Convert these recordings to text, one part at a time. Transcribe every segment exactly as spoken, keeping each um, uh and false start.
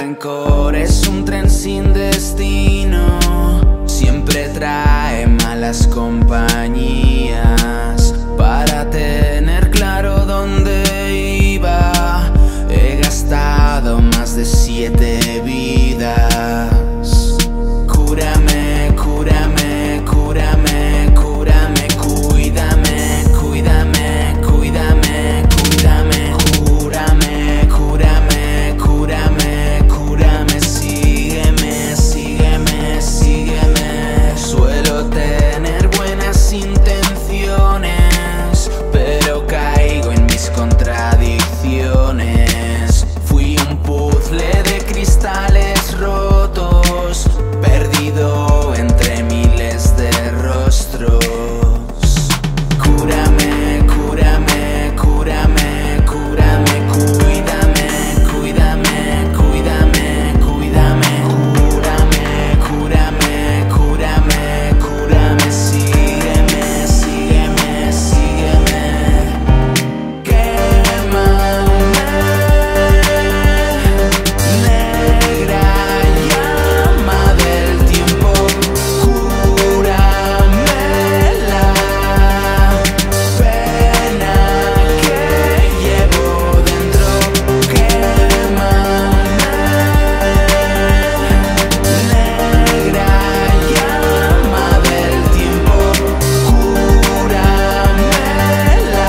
rencor es un tren sin destino, siempre trae malas compañías. Para tener claro dónde iba, he gastado más de siete vidas. Cúrame, cúrame, cúrame, cúrame, cuídame, cuídame, cuídame, cuídame, cúrame, cúrame, cúrame, cúrame, sígueme, sígueme, sígueme. Suelo tener buenas intenciones, pero caigo en mis contradicciones. Fui un puzzle de cristales rotos, perdido entre miles de rostros. Cúrame, cúrame, cúrame, cúrame, cuídame, cuídame, cuídame, cuídame, cúrame, cúrame, cúrame, cúrame, sígueme, sígueme, sígueme. Quémame, negra llama del tiempo, cúrame la pena que llevo dentro. Quémame, negra llama del tiempo, cúrame la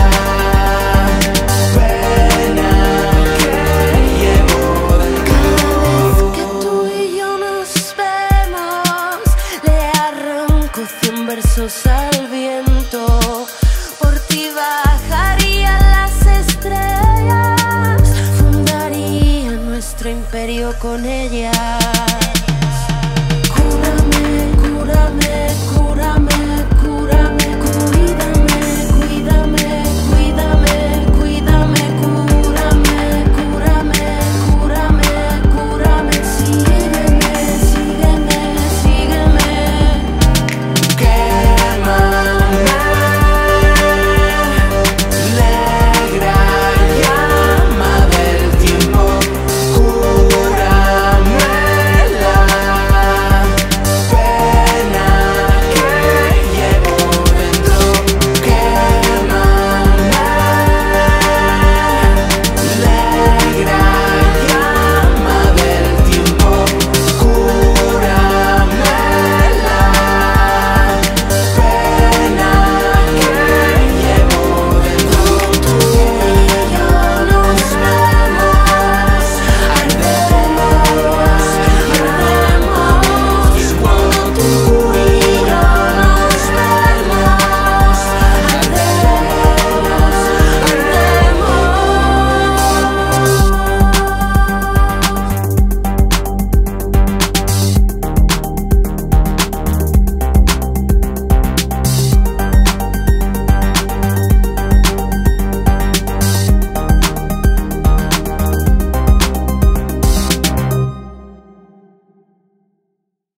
pena que llevo dentro. Que tú y yo nos vemos, le arranco cien versos al viento. Por ti bajarían las estrellas, fundaría nuestro imperio con ellas.